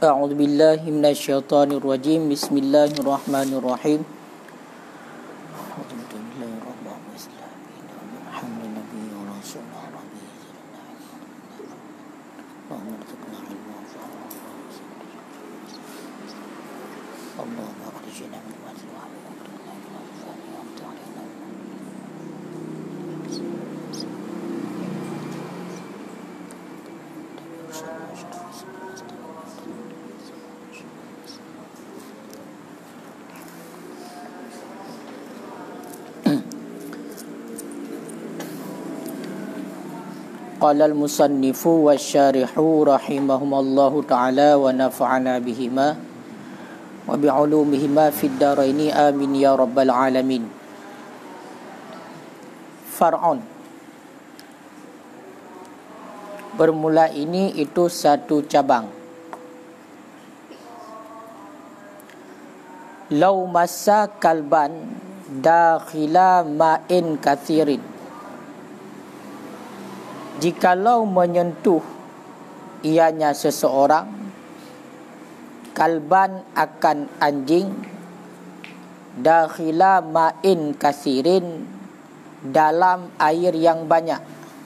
A'udzu billahi minasyaitonir rajim. Bismillahirrahmanirrahim. Qala al-musannifu wasyarihu rahimahumallahu ta'ala wa nafa'ana bihima wa bi'ulumihima fid daraini amin ya rabbal alamin. Far'un, bermula ini itu satu cabang. Lau massa kalban dakhila ma'in kathirin, jikalau menyentuh ianya seseorang, kalban akan anjing, dakhila ma'in kasirin, dalam air yang banyak.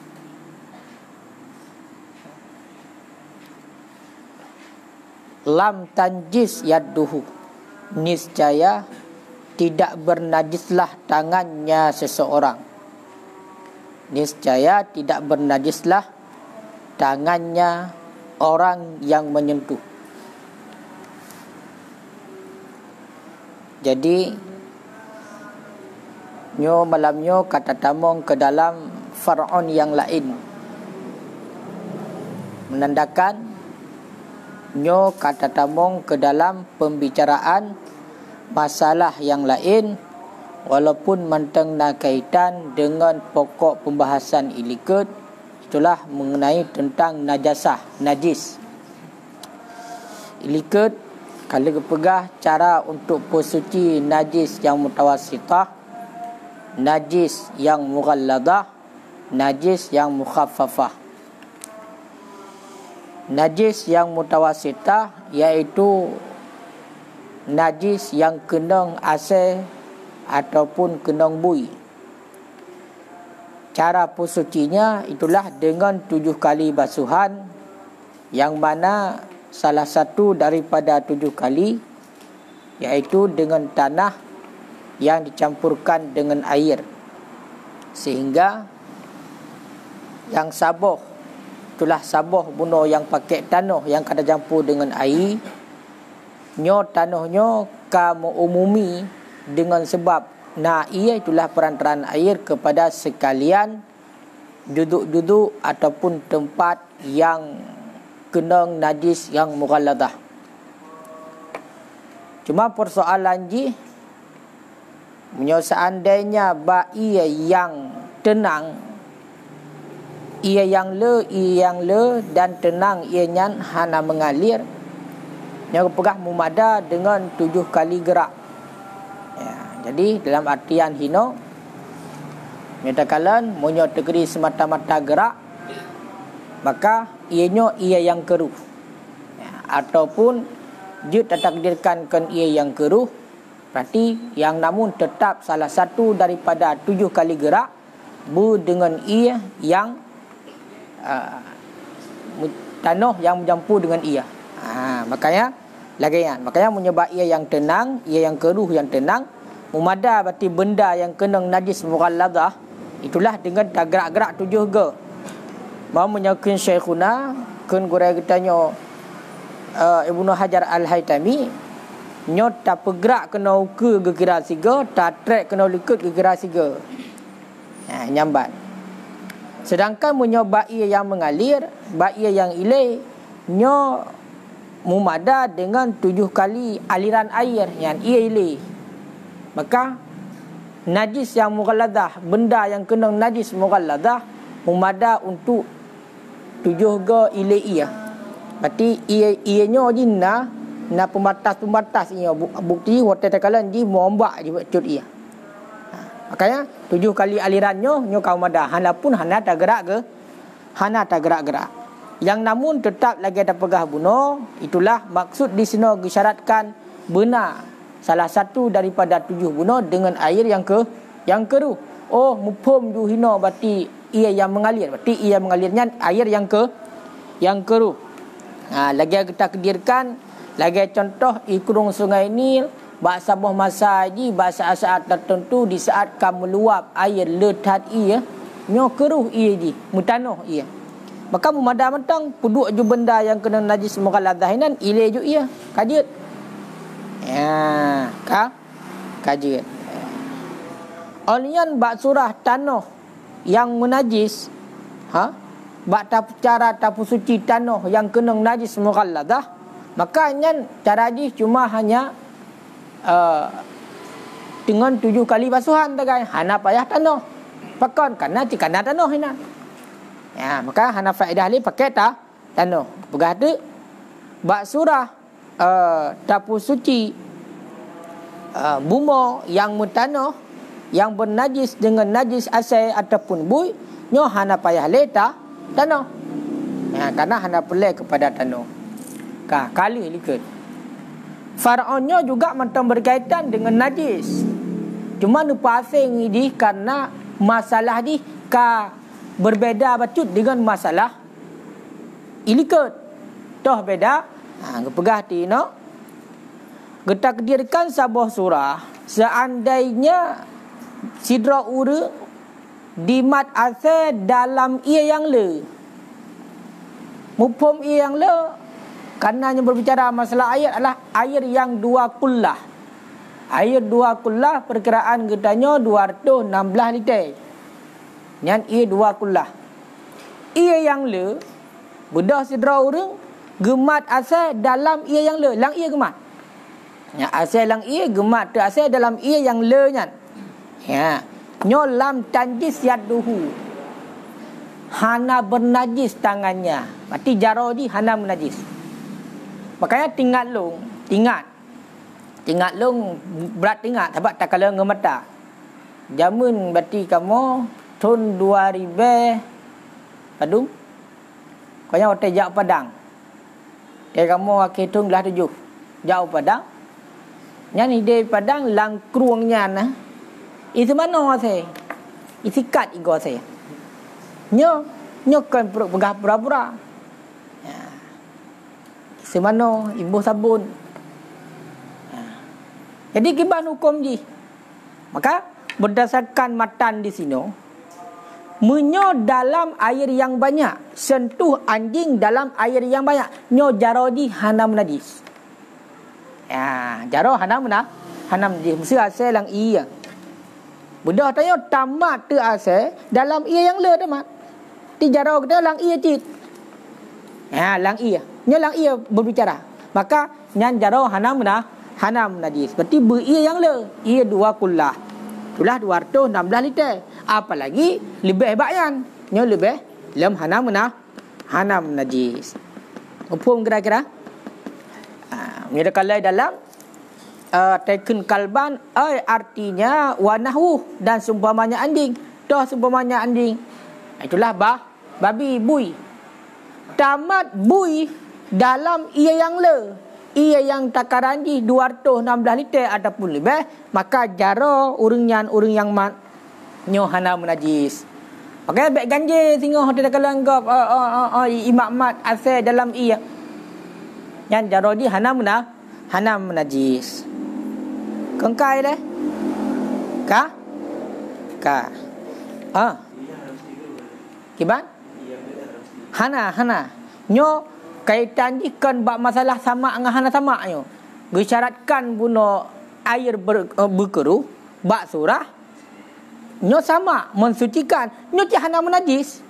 Lam tanjis yadduhu, niscaya tidak bernajislah tangannya seseorang. Niscaya tidak bernajislah tangannya orang yang menyentuh. Jadi nyo malamnyo kata tamong ke dalam far'un yang lain, menandakan nyo kata tamong ke dalam pembicaraan masalah yang lain, walaupun mantengna kaitan dengan pokok pembahasan ilikut, itulah mengenai tentang najasah, najis. Ilikut kalau kepegah cara untuk bersuci najis yang mutawasitah, najis yang mughalladah, najis yang mukhaffafah. Najis yang mutawasitah iaitu najis yang kenang asal ataupun kenang bui. Cara bersucinya itulah dengan 7 kali basuhan, yang mana salah satu daripada 7 kali iaitu dengan tanah yang dicampurkan dengan air, sehingga yang sabuh itulah sabuh bunuh yang pakai tanah yang kada campur dengan air, nyo tanahnya kamu umumi dengan sebab ia itulah perantaraan air kepada sekalian duduk-duduk ataupun tempat yang kenang najis yang mughalladah. Cuma persoalan ji, seandainya ia yang tenang, ia yang le dan tenang ianya hana mengalir, yang pegah mumada dengan 7 kali gerak. Jadi dalam artian hino nyatakan monyo tegeri semata-mata gerak, maka ia yang keruh, ataupun dia takdirkan ia yang keruh, berarti yang namun tetap salah satu daripada 7 kali gerak dengan ia yang tanah yang mencampur dengan ia. Makanya menyebab ia yang tenang, ia yang keruh yang tenang, mumada berarti benda yang kena najis mughalladah, itulah dengan gerak-gerak 7 ge. Mau menyakin syekhuna kun gurai kitanya Ibnu Hajar Al-Haytami, nyo tak pergerak kena uke ke kira siga, tak trek kena likut ke kira siga. Nyambat. Sedangkan menyoba ia yang mengalir, ia yang ilai, nyo mumada dengan 7 kali aliran air yang ia ilai. Maka najis yang mughalladah, benda yang kena najis mughalladah, mumada untuk 7 ge ilai ia. Berarti ianya jinna na pembatas ia, bukti waktu tekalan ji mombak je cut ia. Makanya 7 kali alirannya nyo kau madah, hana pun hana tak gerak ke, hana tak gerak-gerak. yang namun tetap lagi ada pegah bunuh. Itulah maksud di sini disyaratkan benar salah satu daripada 7 bunuh dengan air yang keruh. Oh, mufhum juhino berarti ia yang mengalir. Berarti ia mengalirnya air yang keruh. Lagi kita kedirkan lagi contoh ikrung sungai Nil bahasa buah masa haji bahasa saat tertentu di saat kamu meluap air letat ia nyo keruh ia di mutanoh ia. Maka memada mentang puduk ju benda yang kena najis mughalladah inan ile ju ia kajut. Kajut. Olian bak surah tanah yang menajis, bak cara tapu suci tanah yang kena najis mughalladah, maka nyan cara haji cuma hanya dengan 7 kali basuhan tagai hana payah tanah. Pakon karena tikana tanah ina. Maka hana faedah li pakai tanah. Pegah tu bak surah tapu suci bumo yang mutanah yang bernajis dengan najis asai ataupun bui nyo hana payah li tanah. Karena hana pelai kepada tanah. Kali likut. Faraonnya juga macam berkaitan dengan najis. Cuma lupa asing ini karena masalah ni berbeza bacut dengan masalah ilikut. Toh beda. Kepegah ti no. Kita kedirkan sebuah surah seandainya sidra ura dimat asal dalam ia yang le. Mufhum ia yang le karena yang berbicara masalah air adalah air yang 2 kullah. Air 2 kullah perkiraan getanya 216 liter. Yang ia 2 kullah. Ia yang le bedah sidra urang gemat asal dalam ia yang le. Lang ia gemat. Asal lang ia gemat tu asal dalam ia yang le nyan. Nyo lam tanjis yaduhu. Hana bernajis tangannya. Berarti jaro di hana menajis. Makanya tinggal long berat tinggal sebab tak kala ngemata. Jamun berarti kamu tahun 2000 padung. Kaya hotel jak Padang. Kamu akhir tahun belah 7. Jauh Padang. Yang ide Padang langkruangnya nah. Itu mana saya? Isikat igo saya. Nyo kan pegah pura-pura. Semano ibu sabun. Jadi kiban hukum ji. Maka berdasarkan matan di sini, menyo dalam air yang banyak, sentuh anjing dalam air yang banyak, nyo jaro di hanam najis. Jaro hanam najis. Mesti asal lang iya. Budak tanya tamat tu asal dalam ia yang le tamat. Ti jaro kita lang iya cit. Lang iya. Nyo lang ia berbicara. Maka nyan jaro hanam najis. Berarti ia yang le. Ia 2 kullah. Itulah 216 liter. Apalagi lebih hebatnya. Nyo lebih lam hanam najis. Mufhum kira-kira? Mira kalau dalam taken kalban artinya wanahu dan seumpamanya anjing. Dah seumpamanya anjing. Itulah babi bui. Tamat bui dalam ia yang le, ia yang takaranji 216 liter ataupun lebih, maka jaro urang yang mat nyo hana menajis. Pakai baik ganjil sehingga hotel kalau anggap imak mat asal dalam ia. Yang jaro di hana menajis. Kengkai deh. Ka? Kiban? Hana. Nyo kaitan ikan bak masalah sama dengan hana sama nyo. Disyaratkan guna air berkeruh bak surah nyo sama mensucikan nyo ti hana menajis.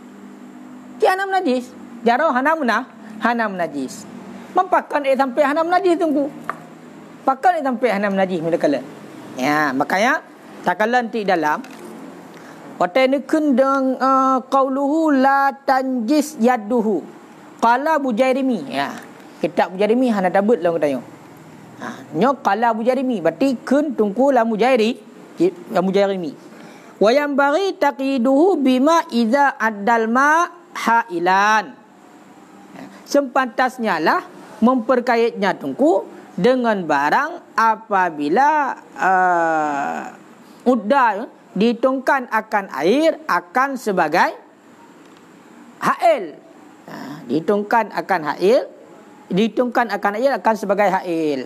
Jaro hana menajis. Mempakan sampai hana menajis tunggu. Pakan sampai hana menajis mula-kala. Makanya takalan ti dalam Wata ni kendang qauluhu la tanjis yaduhu. Qala Bujairimi. Kitab Bujairimi hana tabut lah katanya. Nyo qala Bujairimi berarti kun tungku la Bujairimi. Wa yanbaghi taqiduhu bima idza addal ma hailan. sepantasnya lah memperkaitnya tungku dengan barang apabila udda dihitungkan akan air akan sebagai hail. Dihitungkan akan air akan sebagai hail.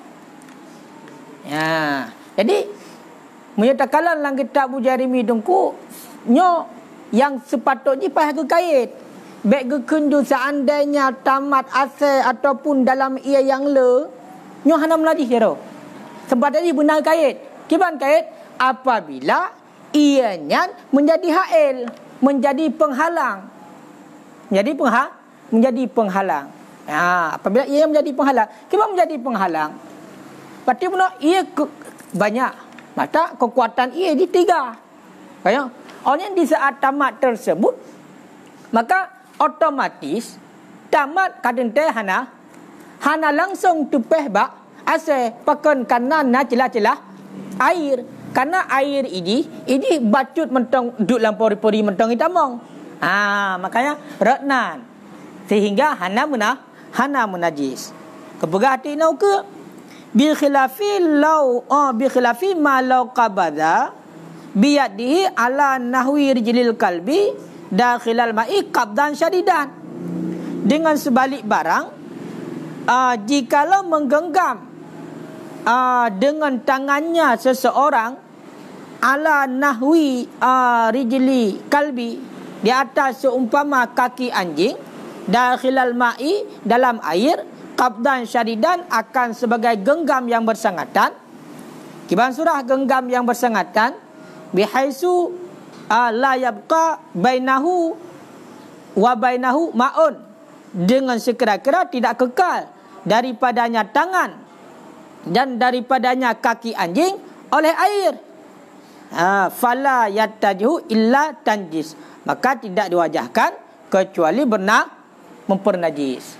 Ya, jadi menyatakan dalam kitab Bujarimi tungku nyo yang sepatutnya payah kait. Baik kekendu seandainya tamat asal ataupun dalam ia yang le, nyo hana melajih jero. Sepatutnya benar kait. Kiban kait apabila ianya menjadi hail, menjadi penghalang. Menjadi penghalang. Ya, apabila ia menjadi penghalang, kiban menjadi penghalang. Berarti benar ia banyak. Maka kekuatan ia di 3. Kayak oleh di saat tamat tersebut, maka otomatis tamat kadang hana langsung tupeh bak ase pakan kanan na celah-celah air. Karena air ini bacut mentong duduk dalam pori-pori mentong itamong. Makanya retnan sehingga hana menajis. Kepegah hati nau ke bi khilafi ma law qabada biyadihi ala nahwi rijlil kalbi dakhilal ma'i qabdan syadidan. Dengan sebalik barang, jikalau menggenggam dengan tangannya seseorang ala nahwi rijli kalbi, di atas seumpama kaki anjing, dakhilal ma'i dalam air, qabdan syadidan akan sebagai genggam yang bersangatan. Kiban surah genggam yang bersangatan bihaisu la yabqa bainahu wa bainahu ma'un, dengan sekira-kira tidak kekal daripadanya tangan dan daripadanya kaki anjing oleh air. Fala yattajihu illa tanjis, maka tidak diwajahkan kecuali benar mempernajis.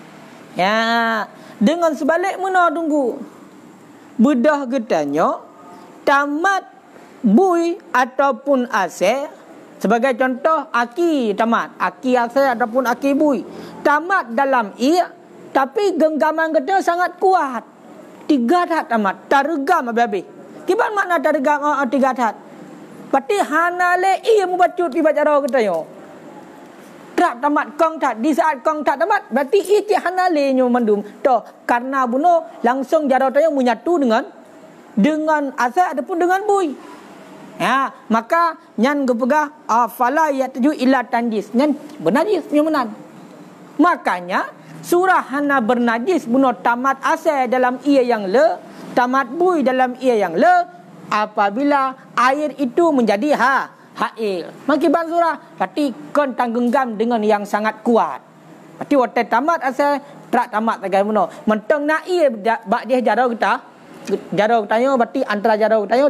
Ya, dengan sebalik mana tunggu bedah getanyo tamat bui ataupun ase, sebagai contoh aki tamat, aki ase ataupun aki bui tamat dalam ia, tapi genggaman kita sangat kuat, 3 hat tamat targam habis. Kiban makna targam 3 hat? Berarti hanale ia membacut di bacara kita yo. Trap tamat kong tat, di saat kong tat tamat berarti ia hanale nyo mandum to, karena buno langsung jaro tayo menyatu dengan ase ataupun dengan bui. Ya, maka nyan gepegah fala yatju illa tanjis, nyan bernajis nyo menan. Makanya surah hana bernajis buno tamat ase dalam ia yang le, tamat bui dalam ia yang le, apabila air itu menjadi hail. Makiban surah berarti kon tanggenggam dengan yang sangat kuat. Berarti waktu tamat ase trak tamat tagai buno menteng na ia bak dia jaro kita tanya, berarti antara jaro kita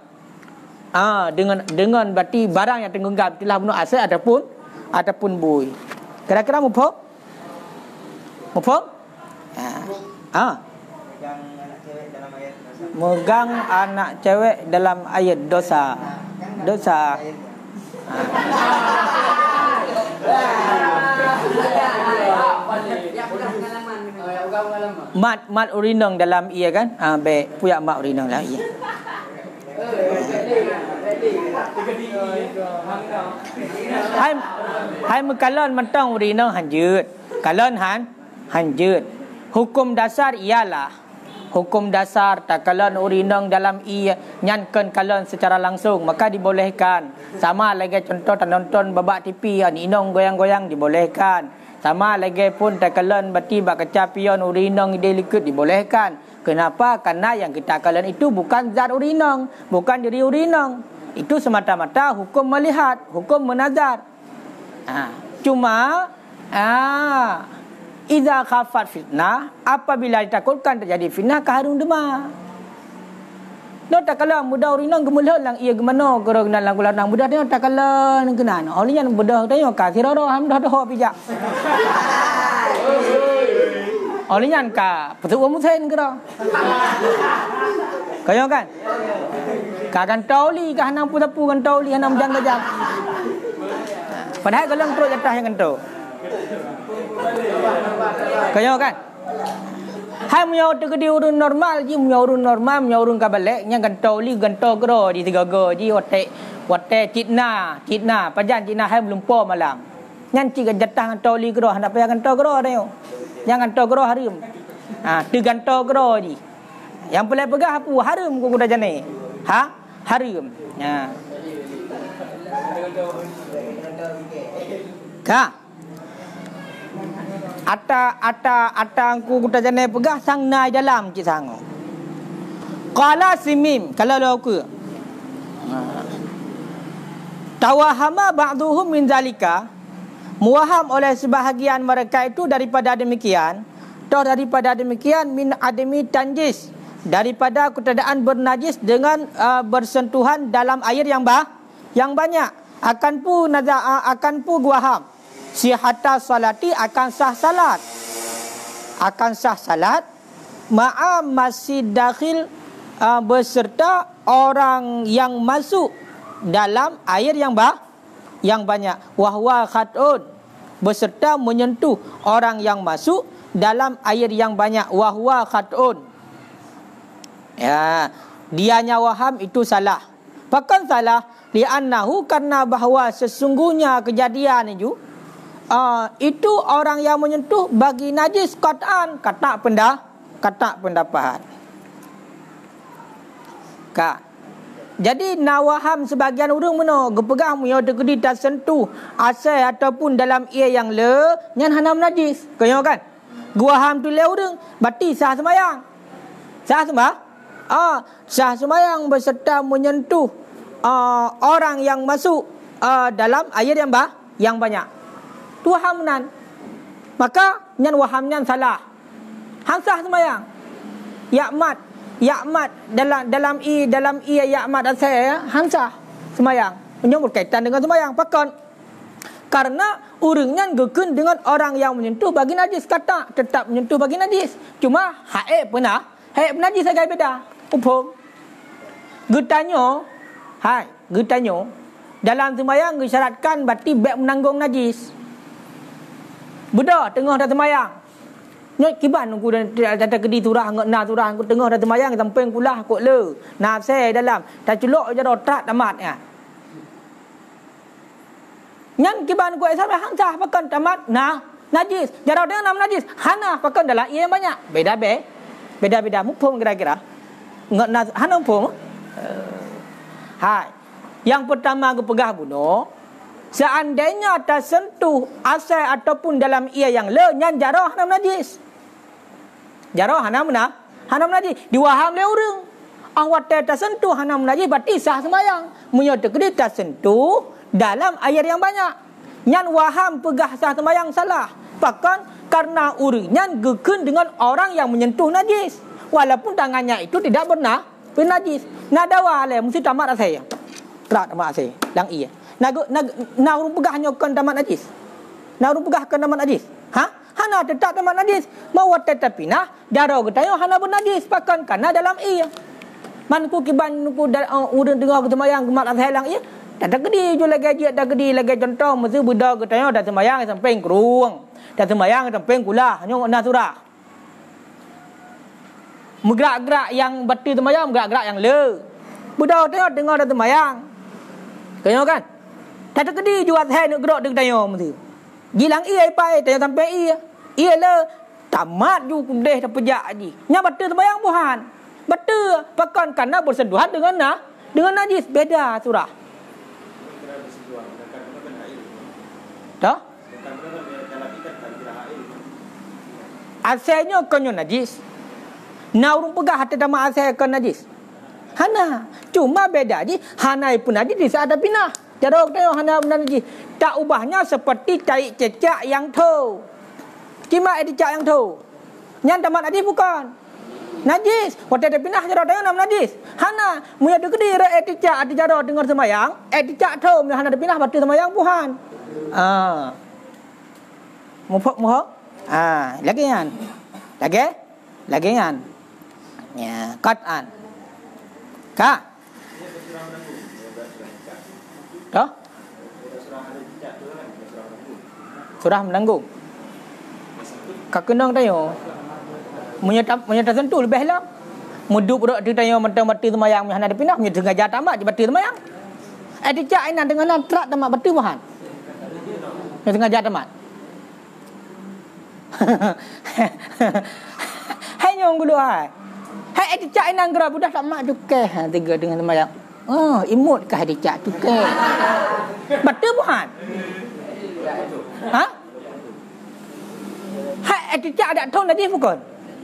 dengan berarti barang yang tanggenggam itulah buno ase ataupun bui. Kira-kira mufhum? Megang anak cewek dalam ayat dosa. Mat urinong dalam ia kan? Baik, puyak mat urinong lah ia. Hai mekalon mentang urinong hanjut. Kalon hanjut. Hukum dasar ialah hukum dasar tak kalon urinong dalam ia nyankan kalon secara langsung maka dibolehkan. Sama lagi contoh tak nonton babak TV inong goyang-goyang dibolehkan. Sama lagi pun tak kalon berarti bak kecapion urinong ide likut dibolehkan. Kenapa? Karena yang kita kalon itu bukan zat urinong, bukan diri urinong. Itu semata-mata hukum melihat, hukum menazar. Cuma idza khafat fitnah, apabila ditakutkan terjadi fitnah keharung demam. No tak kala mudah urinong gemulah lang ia gemano gero kenal lang kulang mudah dia tak kala nang kenan. Oli yang mudah tanya ka siroro ham dah dah pijak. Oli yang ka petu musen gero. Kayo kan? Ka kan tauli ka hanang putapu kan tauli hanang jang-jang. Padahal kalau terus jatah yang kento. Kaya kan? Hai punya tegedi urun normal je, punya urun normal, punya urun kabalik, nya gantau li gantau gero di tiga go ji wate citna pajan citna hai belum po malam. Nyan ci jatah gantau li gero hendak payah gantau gero dah. Jangan gantau gero harim. Tu gantau gero ji. Yang boleh pegah apa? Harim ku kuda jane. Harim. Ka. Ata angku kuda jane pegah sang na dalam ci sango. Qala simim kalau lo ku. Tawahama ba'duhum min zalika. Muwaham oleh sebahagian mereka itu daripada demikian. Daripada demikian min adami tanjis. Daripada ketadaan bernajis dengan bersentuhan dalam air yang banyak. Akan pu guaham. Sihata salati akan sah salat. Akan sah salat. Ma'a masih dakhil beserta orang yang masuk dalam air yang banyak. Wahwa khatun beserta menyentuh orang yang masuk dalam air yang banyak. Wahwa khatun. Ya, dianya waham itu salah. Bahkan salah li'annahu karena bahawa sesungguhnya kejadian itu itu orang yang menyentuh bagi najis qat'an kata pendapat. Jadi nawaham sebagian orang meno gepegang muya tegedi tak sentuh asal ataupun dalam ia yang le nyan hanam najis. Kaya kan? Guaham tu le orang berarti sah sembahyang. Sah sembah? Sah sembahyang beserta menyentuh orang yang masuk dalam air yang banyak. Tu wahamnan. Maka nyan wahamnan salah. Hang sah sembahyang. Ya'mat dalam ya'mat asal hansah semayang menyambut kaitan dengan semayang pakon karena urangnya gekun dengan orang yang menyentuh bagi najis kata tetap menyentuh bagi najis cuma haid najis agak beda upom getanyo dalam semayang disyaratkan berarti beg menanggung najis beda tengah dah semayang nyot kiban ku dah kedi turah ngena turah ku tengah dah temayang samping kulah kok le nafse dalam dah celok je dak tamat ya nyan kiban ku asal hansah pakan tamat najis jarau dengan nam najis hana pakan dalam ia yang banyak beda mupung kira-kira ngena hana mupung yang pertama aku pegah bunuh seandainya tersentuh asal ataupun dalam ia yang le nyan jarau hanam najis jarau hanam najis diwaham le urang awat tersentuh hanam najis berarti sah sembahyang munyo tegedi tersentuh dalam air yang banyak nyan waham pegah sah sembahyang salah bahkan karena urangnya gekun dengan orang yang menyentuh najis walaupun tangannya itu tidak pernah bernajis nadawa le mesti tamat saya terak tamat saya lang iya na urung pegah nyokan tamat najis na urung pegah kan tamat najis hana tetap tamat najis mau tetapi darah getayo hana bernajis pakan karena dalam ia man ku kiban ku urang dengar ketemayang kemat asal ia tak gedi jo lagi tak gedi lagi contoh mesti budak getayo dah semayang sampai keruang dah semayang sampai kulah nyong na surah menggerak-gerak yang batu semayang gerak-gerak yang le budak tengok dengar dah semayang kaya kan tak gedi jo asal nak gerak dekat tayo mesti gilang ia pai tanya sampai ia le tamat ju kudeh tak pejak haji nya betul sembahyang buhan betul pakan karena bersentuhan dengan najis beda surah dah asalnya kanyo najis na urung pegah hati dama asal kan najis hana cuma beda ji hana pun najis di saat ada pinah jarok tengok hana najis tak ubahnya seperti cari cecak yang tu. Kima cecak yang tu. Nyan tamat najis bukan. Najis. Waktu ada pindah jarok tengok nama najis. Hana. Muya degedi re cecak ada jarok dengar semayang. Cecak tu. Muya hana ada pindah batu semayang buhan. Muhok. Lagi kan. Lagi kan. Ya. Qat'an. Kak. Dah? Surah menanggung. Kak kenang tayo. Menyata sentuh lebih lah. Mudup budak tu tayo mati semayang hana dipinah nya dengar tamat di bati semayang. Dicak ina dengan trak tamat bati bahan. Nya dengar tamat. Hai nyong gulu hai. Hai dicak ina gerak budak tamat cukai tiga dengan semayang. Imut kah dicak cukai. Bati bahan. Ha? Hai dicak ada tahu nadis bukan?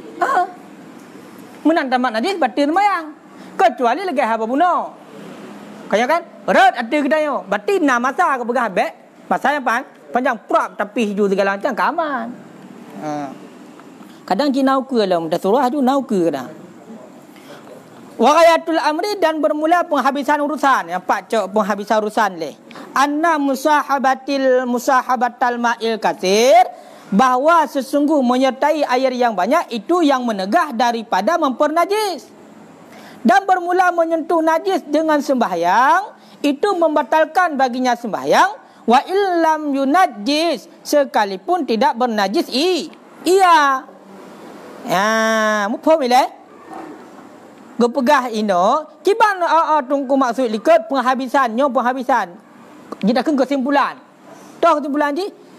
Menang tamat najis batin mayang. Kecuali lagi apa bunuh. Kaya kan? Berat ada kita yo. Batin nama masa ke pegah habis. Masa yang panjang prap tapi hiju segala macam keaman. Kadang kita nauke lah. Mudah surah tu nauke kadang. Waqayatul amri dan bermula penghabisan urusan. Yang pak cok penghabisan urusan leh. Anna musahabatal ma'il katsir. Bahawa sesungguh menyertai air yang banyak itu yang menegah daripada mempernajis. Dan bermula menyentuh najis dengan sembahyang itu membatalkan baginya sembahyang. Wa illam yunajis sekalipun tidak bernajis iya. Mufhum ile? Gepegah ino kiban tungku maksud likat penghabisannya penghabisan. Kita ke kesimpulan. Tahu kesimpulan ji?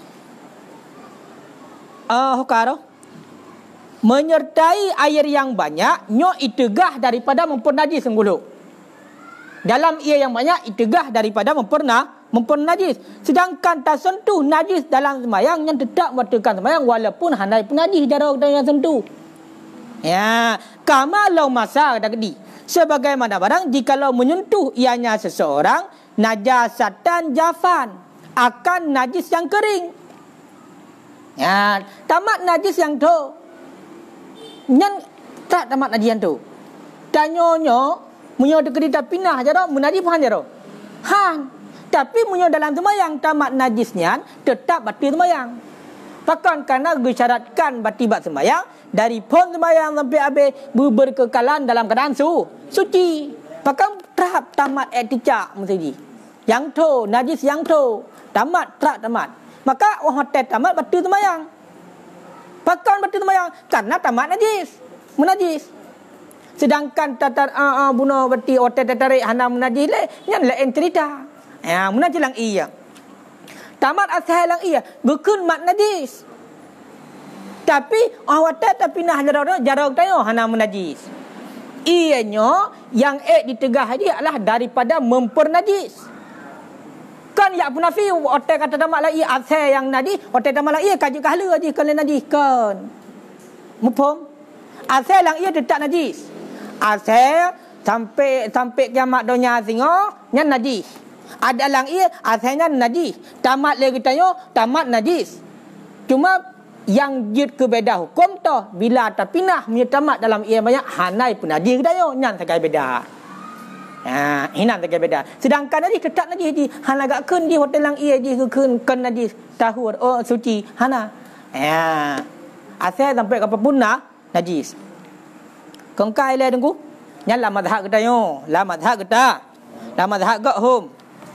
Hukaro menyertai air yang banyak nyo itegah daripada mempernajis senggulu. Dalam air yang banyak itegah daripada mempernajis. Sedangkan tak sentuh najis dalam sembahyang yang tetap membatalkan sembahyang walaupun handai penajis darah yang sentuh. Ya, kama law masa tadi. Sebagaimana barang jikalau menyentuh ianya seseorang najasatan jafan akan najis yang kering. Ya, tamat najis yang tu. Nyan tak tamat najis yang tu. Tanyonyo munyo dekat pinah jaro menajis pun jaro. Han. Tapi munyo dalam sembahyang tamat najisnya tetap batal sembahyang. Bahkan kerana disyaratkan batal sembahyang dari pon sembahyang sampai habis berkekalan dalam keadaan suci. Bahkan terap tamat etika mesti. Yang tu najis yang tu tamat tak tamat. Maka orang hotel tamat batal sembahyang. Bahkan batal sembahyang karena tamat najis. Menajis. Sedangkan tatar bunuh bati hotel tarik hana menajis le, nyan lain cerita. Ya, menajis lang iya. Tamat asal lang iya, gekun mat najis. Tapi orang hotel tapi nah jarang tayo hana menajis. Ianya yang ditegah dia adalah daripada mempernajis. Kan ya punafi otak kata tamat lagi asal yang najis, otak tamat lagi kaji kahla aja kalau najis kan. Mufhum? Asal yang ia tetap najis. Asal sampai kiamat dunia singo nya najis. Ada lang ia asalnya najis. Tamat lagi tayo tamat najis. Cuma yang jid ke beda hukum tu bila tak pinah tamat dalam ia banyak hanai pun najis tayo nyan sagai beda. Hina tak beda. Sedangkan najis tetap najis di hana gak keun di hotel lang ia di keun kan najis tahu suci hana. Asal sampai ke punah najis. Kengkai le tunggu. Nyala mazhab kita yo. La mazhab kita. La mazhab gak hum.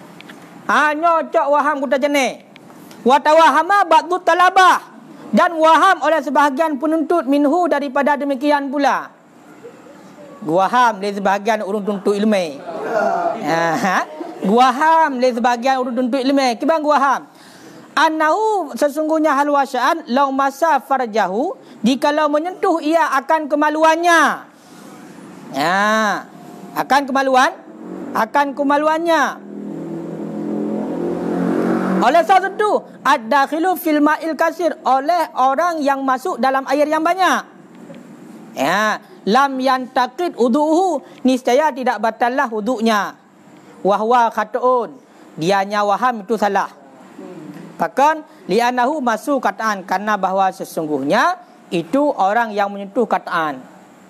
Nyo cok waham kita jene. Wa tawahama ba'du talabah. Dan waham oleh sebahagian penuntut minhu daripada demikian pula. Guaham le sebahagian urun tuntut ilmu. Guaham le sebahagian urun tuntut ilmu. Kibang guaham. Annahu sesungguhnya hal wasya'an law masa farjahu jikalau menyentuh ia akan kemaluannya. Akan kemaluannya. Oleh sebab itu ad-dakhilu fil ma'il kasir oleh orang yang masuk dalam air yang banyak. Lam yantaqid wudu'uhu niscaya tidak batallah wudu'nya. Wahwa khata'un dianya waham itu salah. Bahkan li'anahu masuk kataan karena bahawa sesungguhnya itu orang yang menyentuh kataan.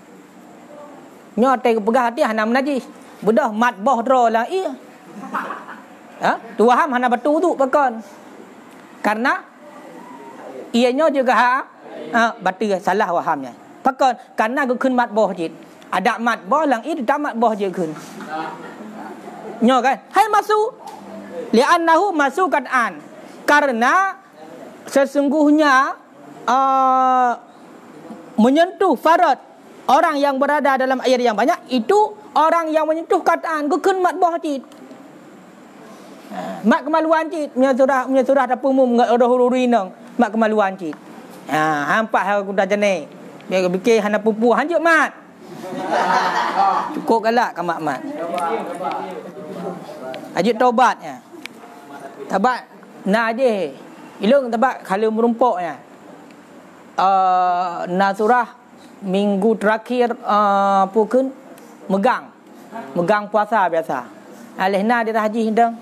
Nyote pegah hati hana menajis. Bedah mat boh dro lah iya. Tu waham hana betul wudu bahkan. Karena ianya juga batal salah wahamnya. Pakon karena gu keun mat boh jit. Ada mat boh lang i tak mat boh je keun. Nyo kan. Hai masuk. Li'annahu masukan an. Karena sesungguhnya menyentuh farad orang yang berada dalam air yang banyak itu orang yang menyentuh kataan kekun mat boh cit. Mak kemaluan cit punya surah dah pumum ngak roh-roh nang mak kemaluan cit. Hampak aku dah jenis. Dia fikir hana pupu hanjuk mat. Cukup galak kamak mat. Ajut taubatnya. Tabat na je. Ilung tabat kalau merumpuknya. Surah minggu terakhir pukun megang puasa biasa. Alihna dia haji hindang.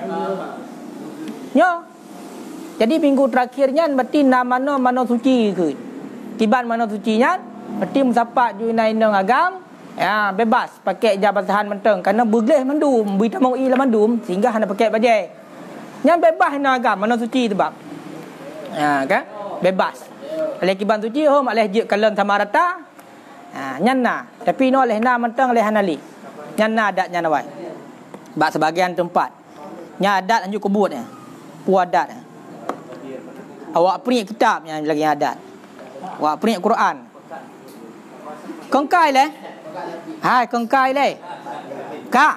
Nyo. Jadi minggu terakhirnya berarti mana suci ke. Tiban mana sucinya berarti musapak junai nang agam. Ya, bebas pakai jabatan menteng kerana bergelih mandum, berita mau ila mandum sehingga hana pakai bajai. Yang bebas nang agam mana suci sebab. Ya, kan? Bebas. Oleh kiban suci hom oleh je kalan sama rata. Nyana, tapi no oleh na menteng oleh hanali. Nyana adat nyana wai. Bak sebagian tempat. Nya adat anjuk kebutnya. Pu adat. Awak print kitab yang lagi adat. Awak print Quran. Kongkai leh. Hai kongkai leh. Ka.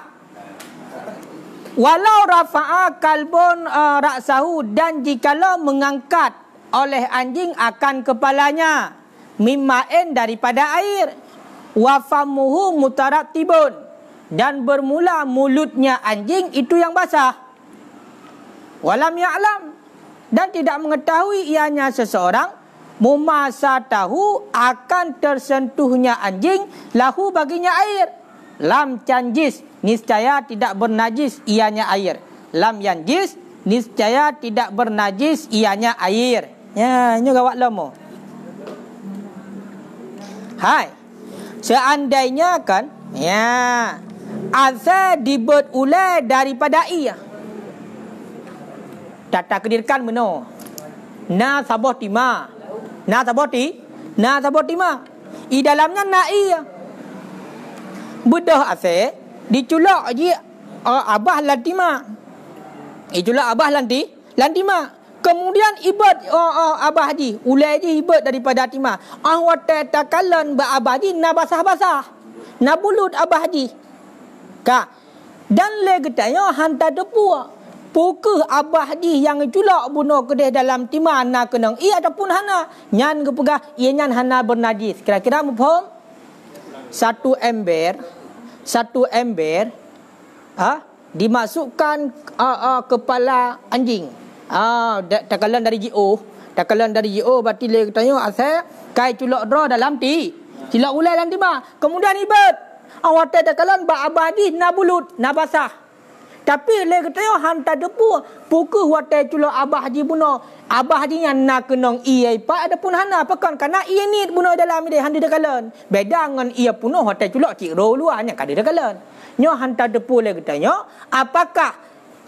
Walau rafa'a kalbun ra'sahu dan jikalau mengangkat oleh anjing akan kepalanya mimma'in daripada air wa famuhu mutarattibun dan bermula mulutnya anjing itu yang basah walam ya'lam dan tidak mengetahui ianya seseorang mumasa tahu akan tersentuhnya anjing lahu baginya air lam canjis niscaya tidak bernajis ianya air lam yanjis niscaya tidak bernajis ianya air. Ya, ini gawat lama. Hai. Seandainya kan, ya, azza dibut ulai daripada ia. Tata kedirkan meno. Na sabah tima. Na sabah tima. I dalamnya na ia. Budah azza diculak je abah lantima. Diculak abah lantima. Kemudian ibad abah haji ulai haji ibad daripada timah awat takalan ba abah haji na basah-basah na bulut abah haji ka dan le getanya hantar depu pukul abah haji yang culak bunuh kedai dalam timah na kenang ia ataupun hana nyan gepegah ia nyan hana bernajis kira-kira faham satu ember dimasukkan kepala anjing. Takalan dari GO berarti dia tanya asal kai culak dra dalam cilak ulai dalam timah kemudian ibad awat takalan ba abadi na bulut na basah tapi le katanya hantar depu pukul watai culak abah haji bunuh abah haji yang na kenong ia pa ada pun hana pakan karena ia ni bunuh dalam dia handi takalan beda dengan ia punuh watai culak cik ro luarnya kada takalan nyo hantar depu le katanya apakah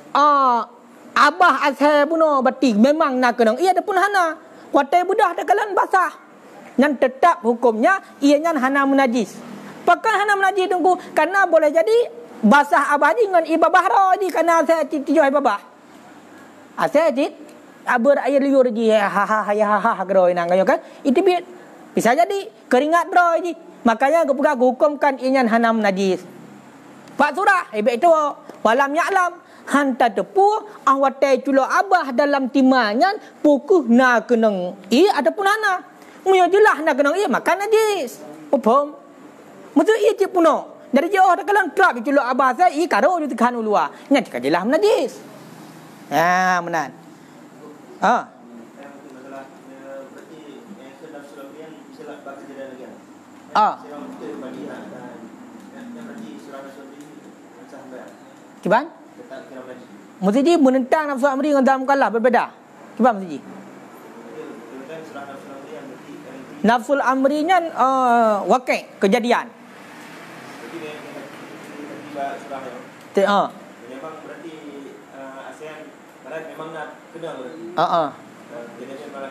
abah asal bunuh berarti memang nak kenang ia ada pun hana watai budah takalan basah yang tetap hukumnya ianya hana menajis pakan hana menajis tunggu karena boleh jadi basah abah dengan iba bahra ji karena asal tijoi babah asal ji aber air liur ji ha geroi nang kan itu bisa jadi keringat droi ji makanya gepegah hukumkan ianya hana menajis Pak surah itu walam ya'lam hantar tepu awatai culo abah dalam timanya pukuh na kenang ataupun hana muya jelah na kenang makan najis pom mutu cik puno dari jauh tak kalang trap culo abah saya karo ju tekan ulua nya cik jelah najis menan Kiban? Mesti menentang nafsu amri dengan dalam kalah berbeza. Kiban mesti. Nafsul amrinya wakil kejadian. Memang berarti ASEAN barat memang nak kena berarti. Jadi malah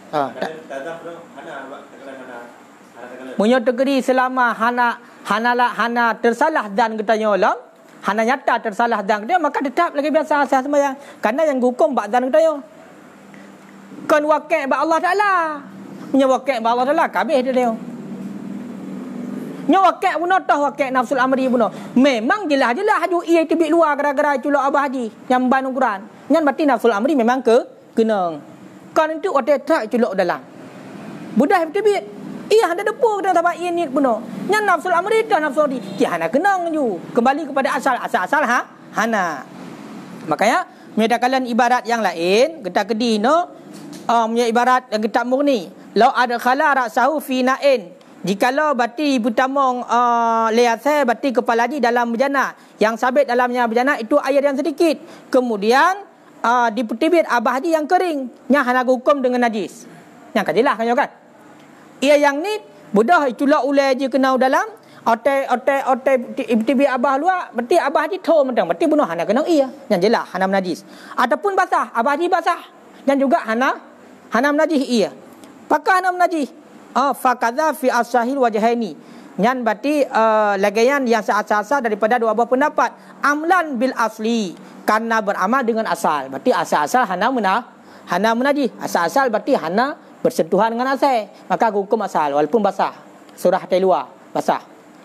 kena. Menyatakan selama hana tersalah dan katanya ulang hana nyata tersalah dan dia maka tetap lagi biasa asal sembahyang. Karena yang hukum bak dan katanya. Kan wakil ba Allah Taala. Nya wakil ba Allah Taala kabeh dia. Nya wakil pun tahu wakil nafsul amri pun. Memang jelas-jelas haju ia tibik luar gara-gara culak abah haji yang ban Quran. Nyan berarti nafsul amri memang kenang. Kan itu otak tak culak dalam. Budah tibik. Ia hendak depu kita tapak ia ni pun. Nyan nafsul amri dah nafsul di. Ki hana kenang ju. Kembali kepada asal hana. Makanya menyatakan ibarat yang lain, kita kedi no punya ibarat yang kita murni. Lau ada khala ra'sahu fi na'in. Jikalau bati butamong liasai bati kepala di dalam bejana, yang sabit dalamnya bejana itu air yang sedikit. Kemudian dipetibit abah haji yang kering, nya hana hukum dengan najis. Yang kajilah kan. Ia yang ni budah itulah ulai je kena dalam otai tibi abah luar, berarti abah haji tho mentang, berarti bunuh hana kena ia. Yang jelas hana najis. Ataupun basah, abah haji basah. Dan juga hana najis ia. Pakah hana najis. Fakadha fi as-sahil wajhaini. Nyan berarti lagaian yang seasal daripada dua buah pendapat. Amlan bil asli, karena beramal dengan asal. Berarti asal-asal hana menajis. Asal-asal berarti hana bersentuhan dengan asal. Maka hukum asal walaupun basah. Surah dari luar basah.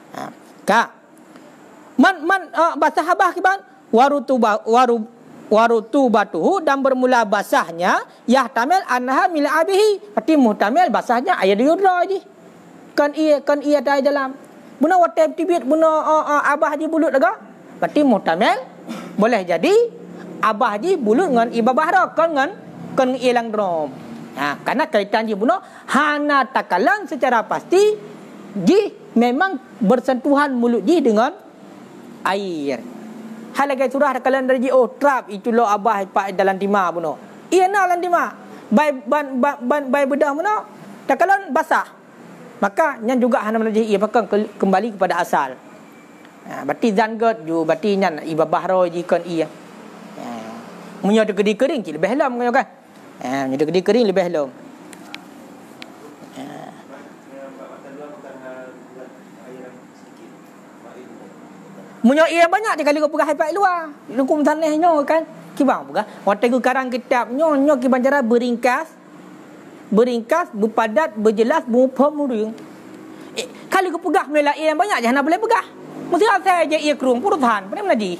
Basah abah kiban warutu batuhu, dan bermula basahnya yahtamil anha mil abihi, berarti muhtamil basahnya air diudra je. Kan ia ada dalam buna watab tibit buna abah haji bulut lega, berarti muhtamil boleh jadi abah haji bulut dengan ibabah dah kan ilang drom. Karena kaitan je buna hana takalan secara pasti ji memang bersentuhan mulut ji dengan air. Hal lagi surah kalian dari trap itu lo abah pak dalam timah buno. Ia na dalam timah. Bai bedah buno. Takalan basah. Maka nyan juga hana menajih ia pakai kembali kepada asal. Berarti zangat ju berarti nyan ibabah ro jikan ia. Munyo tegedi kering lebih halam kan. Munyo tegedi kering lebih halam. Munyo ia banyak dia kali kau pegah haipat luar. Hukum tanahnya kan. Kibang pegah. Waktu ku karang kitab nyo kibang cara beringkas, berpadat, berjelas, berupam muring. Kali kau pegah mela ia yang banyak jangan boleh pegah. Mesti asal je ia kerung purutan, pandai menaji.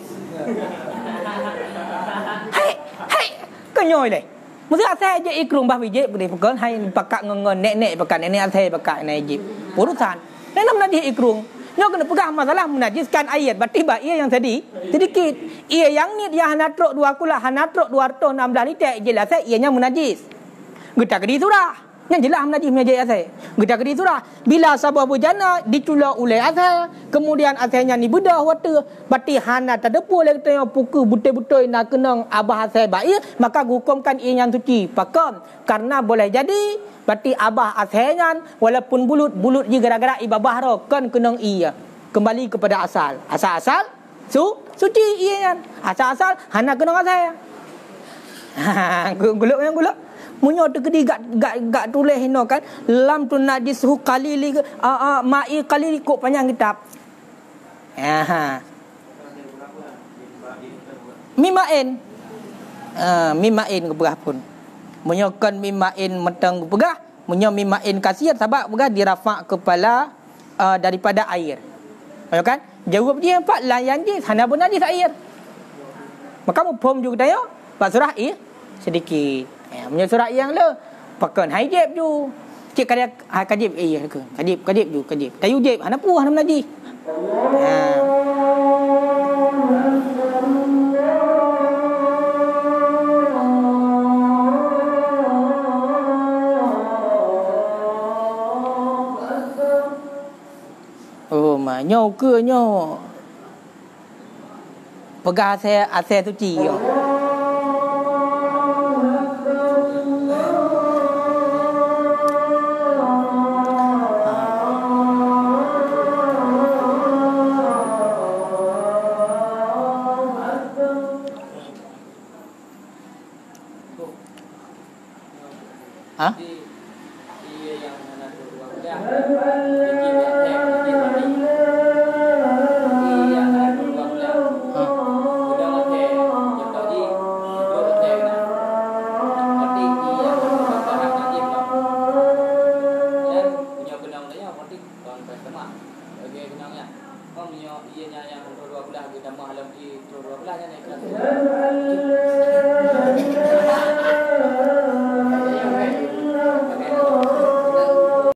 Hai. Kenyoy le. Mesti asal je ia kerung bah biji boleh pekan hai pakak ngen nek pekan nenek asal pakak naik jip. Purutan. Dan menaji ia kerung. Nyo kena pegang masalah menajiskan air. Berarti ia yang tadi sedikit. Ia yang ni dia hana truk 2 kula, hana truk 216 liter jelas ianya menajis. Kita kedi surah. Yang jelas menajis asal. Kita kedi surah. Bila sabah bujana diculak oleh asal, kemudian asalnya ni bedah water, berarti hana terdepu oleh kita pukul betul-betul nak kenang abah asal baik, maka hukumkan ia yang suci. Pakam karena boleh jadi berarti abah asalnya walaupun bulut je gara-gara ibabah ro kan kenang ia. Kembali kepada asal. Asal-asal suci ia kan. Asal-asal hana kenang asal. Guluk. Munyo tegedi gak tulis hino kan lam tunajisuhu qalili ma'i qalili kok panjang kitab. Mimain ke pegah pun. Munyo kan mimain metang pegah, munyo mimain kasir sebab pegah dirafak kepala daripada air. Kan? Jawab dia empat layan je sana pun najis air. Maka mufhum juga tayo surah sedikit. Punya surat yang le pakan haijib ju. Cik kajib kajib ke. Kajib ju kajib. Tayu jib hana pu hana menajis. Oh nyo ke nyo. Pegah asal suci yo. nangnya. Oh minyak ianya yang 12 kita mau halam di 12 nya naik.